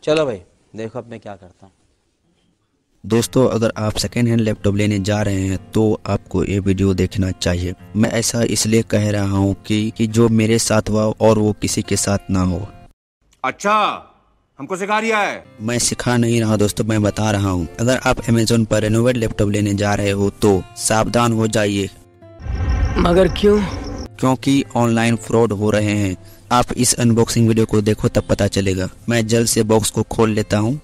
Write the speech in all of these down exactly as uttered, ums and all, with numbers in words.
चलो भाई देखो अब मैं क्या करता हूँ। दोस्तों, अगर आप सेकेंड हैंड लैपटॉप लेने जा रहे हैं तो आपको ये वीडियो देखना चाहिए। मैं ऐसा इसलिए कह रहा हूँ कि, कि जो मेरे साथ हुआ और वो किसी के साथ ना हो। अच्छा, हमको सिखा रिया है? मैं सिखा नहीं रहा दोस्तों, मैं बता रहा हूँ। अगर आप अमेज़न पर रेनोवेट लैपटॉप लेने जा रहे हो तो सावधान हो जाइए। मगर क्यों? क्योंकि ऑनलाइन फ्रॉड हो रहे हैं। आप इस अनबॉक्सिंग वीडियो को देखो तब पता चलेगा। मैं जल्द से बॉक्स को खोल लेता हूँ।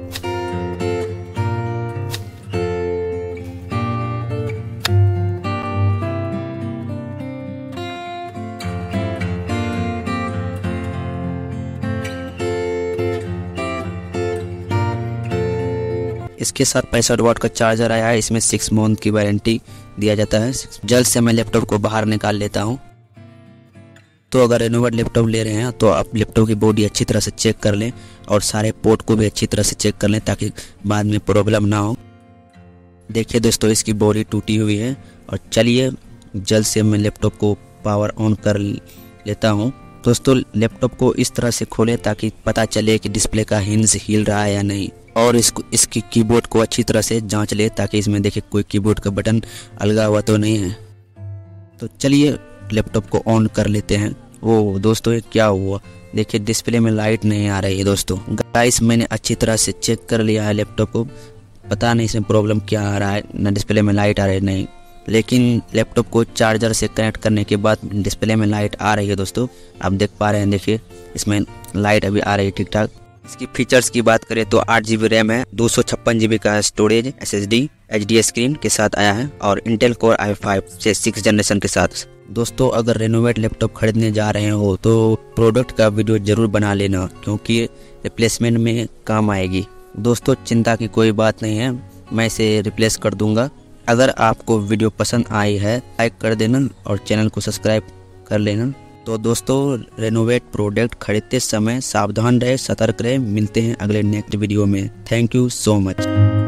इसके साथ पैंसठ वाट का चार्जर आया है। इसमें सिक्स मंथ की वारंटी दिया जाता है। जल्द से मैं लैपटॉप को बाहर निकाल लेता हूँ। तो अगर रेनोवेट लैपटॉप ले रहे हैं तो आप लैपटॉप की बॉडी अच्छी तरह से चेक कर लें और सारे पोर्ट को भी अच्छी तरह से चेक कर लें ताकि बाद में प्रॉब्लम ना हो। देखिए दोस्तों, इसकी बॉडी टूटी हुई है। और चलिए जल्द से मैं लैपटॉप को पावर ऑन कर लेता हूँ। दोस्तों, लैपटॉप को इस तरह से खोलें ताकि पता चले कि डिस्प्ले का हिंज हिल रहा है या नहीं। और इसको इसकी कीबोर्ड को अच्छी तरह से जांच ले ताकि इसमें देखिए कोई कीबोर्ड का बटन अलगा हुआ तो नहीं है। तो चलिए लैपटॉप को ऑन कर लेते हैं। वो दोस्तों, ये क्या हुआ? देखिए डिस्प्ले में लाइट नहीं आ रही है। दोस्तों गाइस, मैंने अच्छी तरह से चेक कर लिया है लैपटॉप को। पता नहीं इसमें प्रॉब्लम क्या आ रहा है, ना डिस्प्ले में लाइट आ रही है नहीं। लेकिन लैपटॉप को चार्जर से कनेक्ट करने के बाद डिस्प्ले में लाइट आ रही है। दोस्तों आप देख पा रहे हैं, देखिए इसमें लाइट अभी आ रही है ठीक ठाक। इसकी फीचर्स की बात करें तो आठ जी बी रैम है, दो सौ छप्पन जी बी का storage, S S D, H D screen के साथ आया है और इंटेल कोर आई फाइव से सिक्स जनरेशन के साथ। दोस्तों, अगर रेनोवेट लैपटॉप खरीदने जा रहे हो तो प्रोडक्ट का वीडियो जरूर बना लेना, क्योंकि रिप्लेसमेंट में काम आएगी। दोस्तों चिंता की कोई बात नहीं है, मैं इसे रिप्लेस कर दूंगा। अगर आपको वीडियो पसंद आई है लाइक कर देना और चैनल को सब्सक्राइब कर लेना। तो दोस्तों, रेनोवेट प्रोडक्ट खरीदते समय सावधान रहे, सतर्क रहे। मिलते हैं अगले नेक्स्ट वीडियो में। Thank you so much.